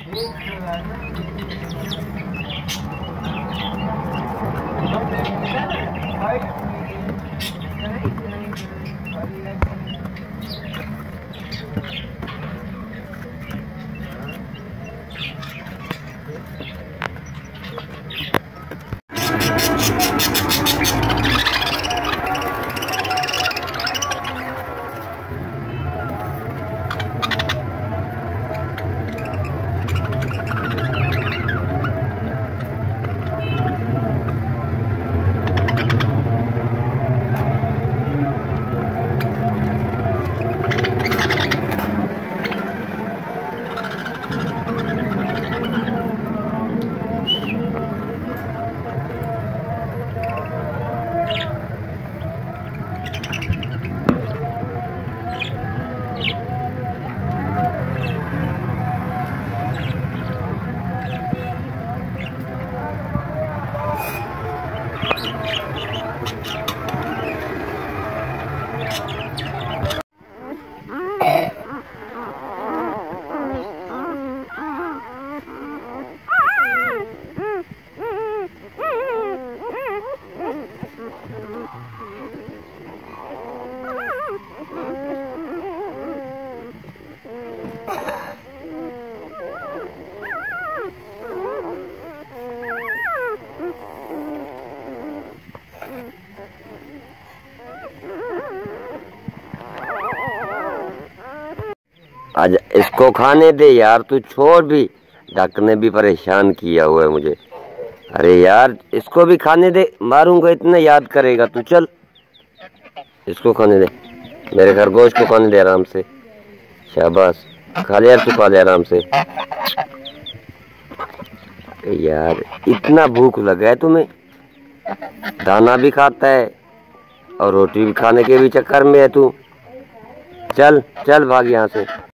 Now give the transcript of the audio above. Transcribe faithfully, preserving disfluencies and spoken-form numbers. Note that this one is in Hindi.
आज इसको खाने दे यार, तू छोड़ भी। डक ने भी परेशान किया हुआ है मुझे। अरे यार इसको भी खाने दे, मारूंगा इतना याद करेगा तू। चल इसको खाने दे, मेरे खरगोश को खाने दे आराम से। शाबाश, खा ले यार, तू खा ले आराम से। यार इतना भूख लगा है तुम्हें, दाना भी खाता है और रोटी भी खाने के भी चक्कर में है तू। चल चल भाग यहाँ से।